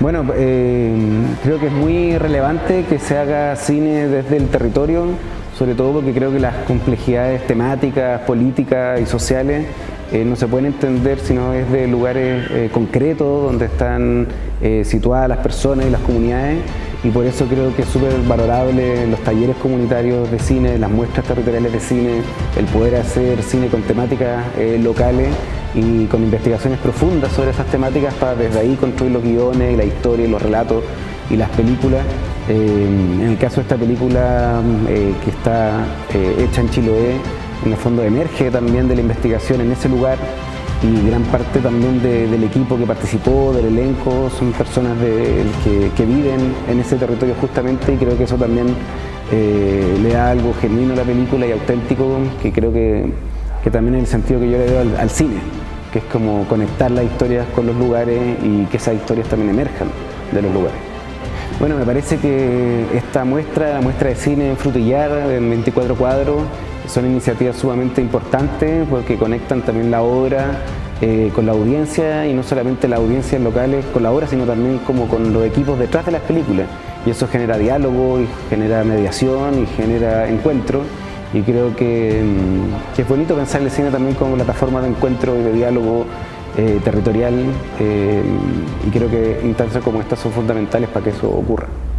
Bueno, creo que es muy relevante que se haga cine desde el territorio, sobre todo porque creo que las complejidades temáticas, políticas y sociales no se pueden entender si no es de lugares concretos donde están situadas las personas y las comunidades, y por eso creo que es súper valorable los talleres comunitarios de cine, las muestras territoriales de cine, el poder hacer cine con temáticas locales y con investigaciones profundas sobre esas temáticas para desde ahí construir los guiones y la historia y los relatos y las películas. En el caso de esta película que está hecha en Chiloé, en el fondo emerge también de la investigación en ese lugar, y gran parte también del equipo que participó, del elenco, son personas que viven en ese territorio justamente, y creo que eso también le da algo genuino a la película y auténtico, que creo que también es el sentido que yo le doy al cine, que es como conectar las historias con los lugares y que esas historias también emerjan de los lugares. Bueno, me parece que esta muestra, la muestra de cine en Frutillar, en 24 cuadros, son iniciativas sumamente importantes porque conectan también la obra con la audiencia, y no solamente las audiencias locales con la obra, sino también como con los equipos detrás de las películas. Y eso genera diálogo, y genera mediación, y genera encuentro. Y creo que es bonito pensar el cine también como plataforma de encuentro y de diálogo territorial, y creo que instancias como estas son fundamentales para que eso ocurra.